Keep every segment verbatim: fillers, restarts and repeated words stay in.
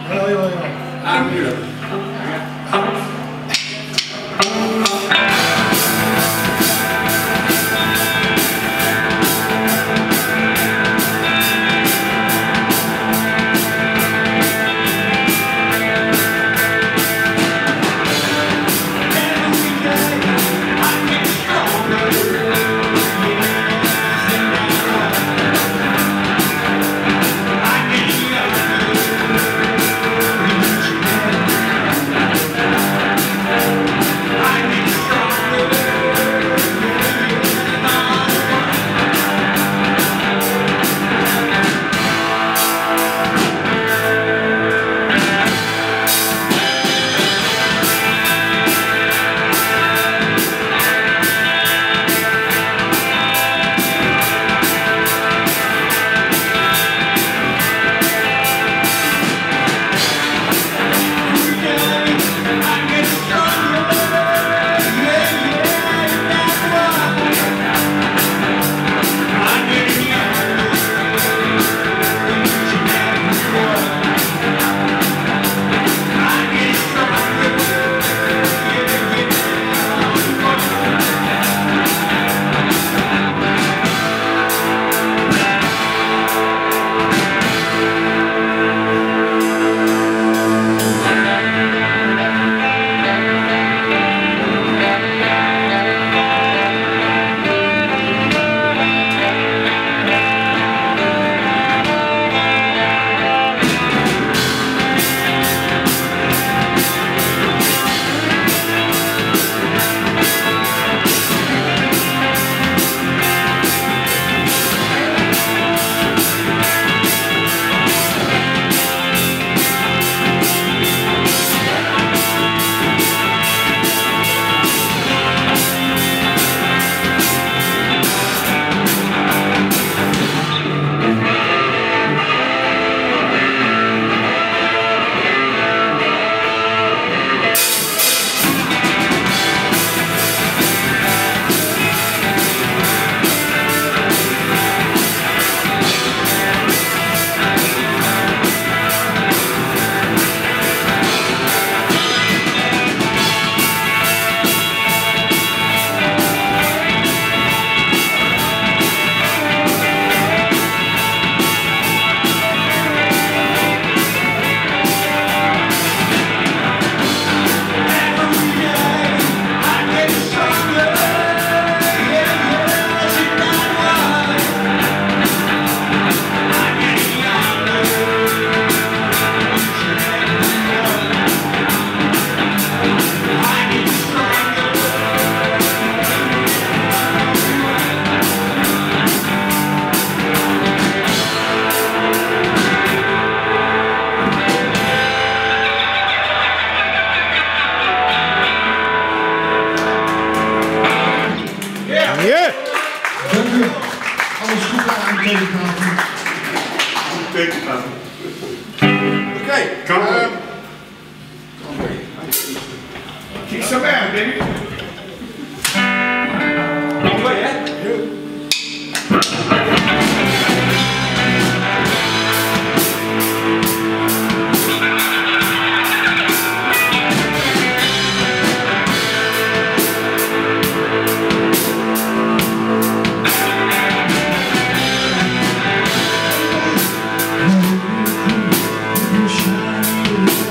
Jawel, jawel, jawel. Ah, nu dan. Tekentafel. Oké, Kan wel. uh, kick some ass, baby. Long way, hè? Shine.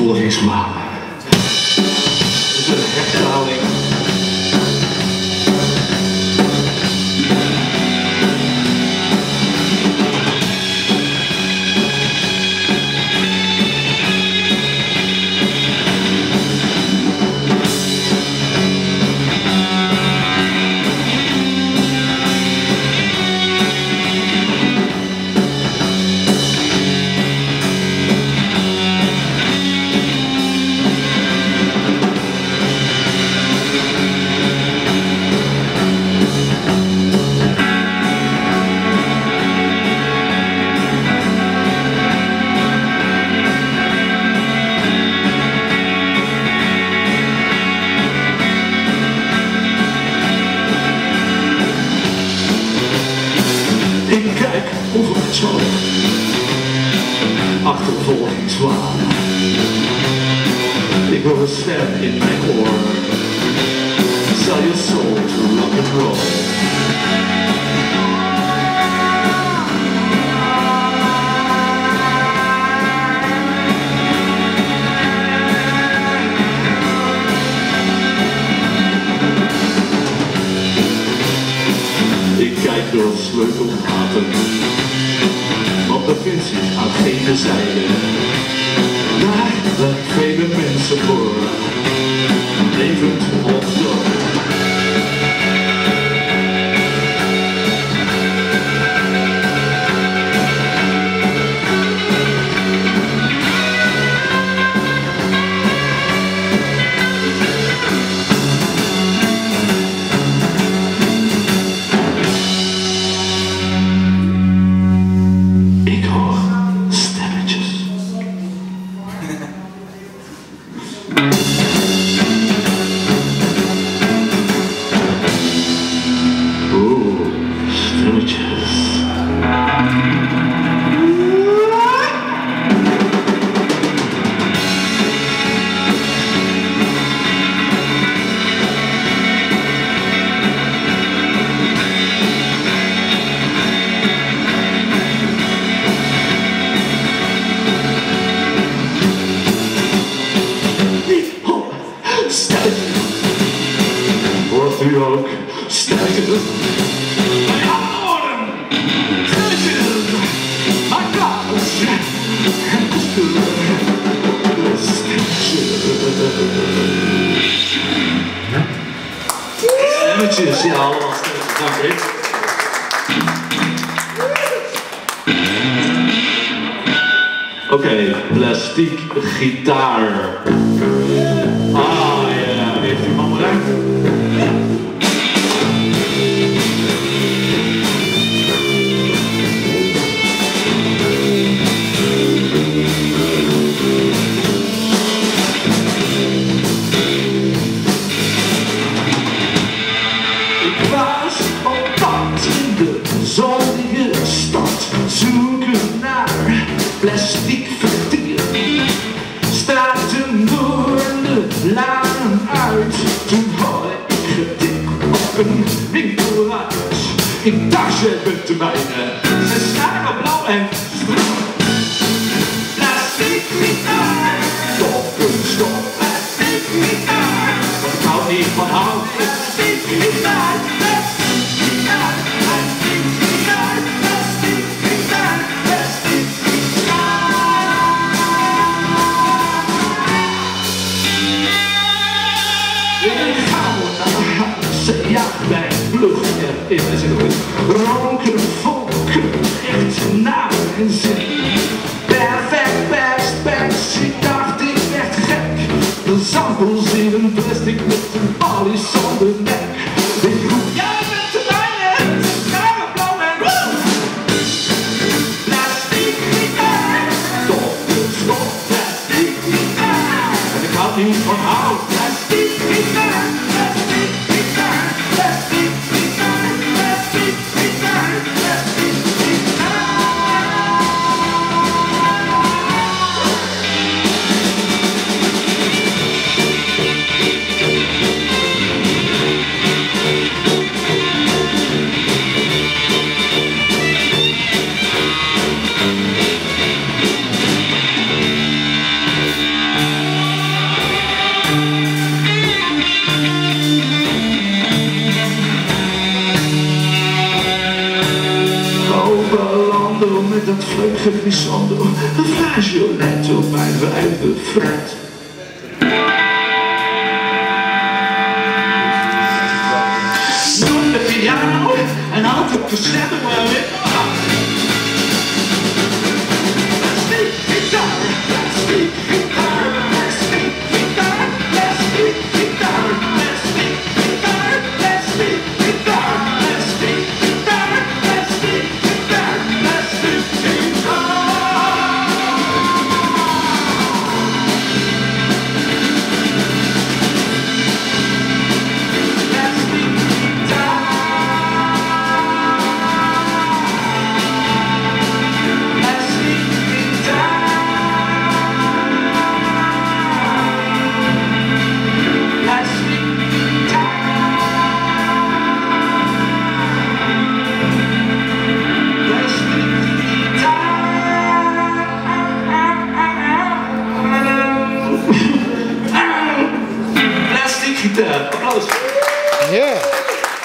achtervolgingswagen. Het is een herhaling. Ik kijk over het hoofd, achtervolgingswagen. Ik hoor een stem in mijn oor. Sell your soul to rock and roll. Ik kijk door sleutelgaten, want er vindt zich aan gene zijde daar waar vele mensen voor levend of dood. Wordt u ook sterker? Mijn antwoorden! Sterker! Applaus! En kostuum! Stemmetjes, ja, allemaal stemmetjes, dank je. Oké, okay, plastiek gitaar. Ah ja, heeft u man bereikt? Ik was op pad in de zonnige stad, zoeken naar plastic vertier. Straten door de laan uit, toen hoorde ik getik op een winkelruit. Ik dacht, je bent de mijne, ze scharen blauw en strak. Plastic gitaar, stop een stop, plastic gitaar. Want ik hou niet van hout, plastic gitaar, plastic gitaar, plastic gitaar, plastic gitaar, plastic gitaar. Ik hou naar huis, ja, bij lucht erin is het goed. Ronken, vonken, echt naar mijn zin. Perfect, best, best, ik dacht ik werd gek. De samples in een plastic met een polish om de nek. Ik roep, jij bent de mijne, scharen blauw en woe! Plastic gitaar, stop, stop, plastic gitaar. En ik hou niet van hout, plastic gitaar, plastic gitaar, plastic gitaar, plastic gitaar, plastic gitaar. glissando, vagioletto, mijn vijfde fruit. Doe de piano en altijd te zetten waar we let's speak guitar, let's speak guitar, let's speak guitar, let's speak guitar, let's speak guitar, let's speak guitar, let's speak guitar, let's speak guitar, let's speak guitar. Gitaar, applaus. Yeah.